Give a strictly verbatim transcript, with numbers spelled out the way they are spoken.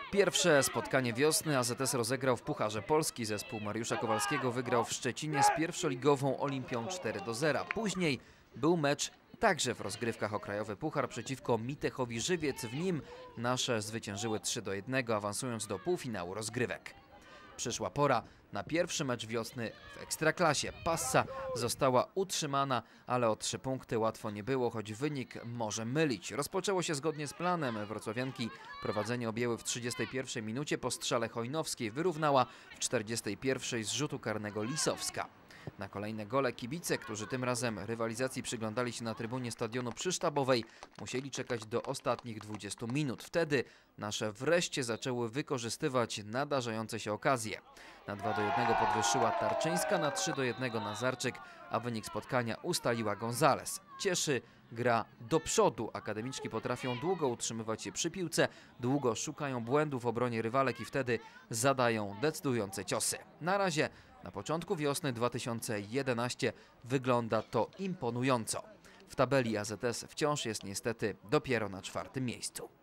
Pierwsze spotkanie wiosny A Z S rozegrał w Pucharze Polski. Zespół Mariusza Kowalskiego wygrał w Szczecinie z pierwszoligową Olimpią cztery do zera. Później był mecz także w rozgrywkach o Krajowy Puchar przeciwko Mitechowi Żywiec. W nim nasze zwyciężyły trzy do jednego, awansując do półfinału rozgrywek. Przyszła pora na pierwszy mecz wiosny w Ekstraklasie. Passa została utrzymana, ale o trzy punkty łatwo nie było, choć wynik może mylić. Rozpoczęło się zgodnie z planem. Wrocławianki prowadzenie objęły w trzydziestej pierwszej minucie po strzale Chojnowskiej. Wyrównała w czterdziestej pierwszej z rzutu karnego Lisowska. Na kolejne gole kibice, którzy tym razem rywalizacji przyglądali się na trybunie stadionu przysztabowej, musieli czekać do ostatnich dwudziestu minut. Wtedy nasze wreszcie zaczęły wykorzystywać nadarzające się okazje. Na dwa do jednego podwyższyła Tarczyńska, na trzy do jednego Nazarczyk, a wynik spotkania ustaliła Gonzales. Cieszy gra do przodu. Akademiczki potrafią długo utrzymywać się przy piłce, długo szukają błędów w obronie rywalek i wtedy zadają decydujące ciosy. Na razie na początku wiosny dwa tysiące jedenastego wygląda to imponująco. W tabeli A Z S wciąż jest niestety dopiero na czwartym miejscu.